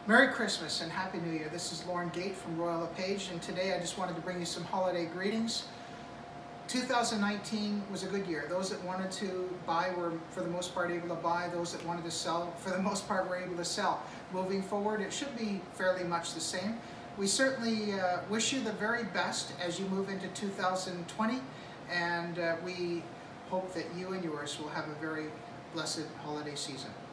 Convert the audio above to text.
Merry Christmas and Happy New Year. This is Lorne Gait from LePage, and today I just wanted to bring you some holiday greetings. 2019 was a good year. Those that wanted to buy were, for the most part, able to buy. Those that wanted to sell, for the most part, were able to sell. Moving forward, it should be fairly much the same. We certainly wish you the very best as you move into 2020, and we hope that you and yours will have a very blessed holiday season.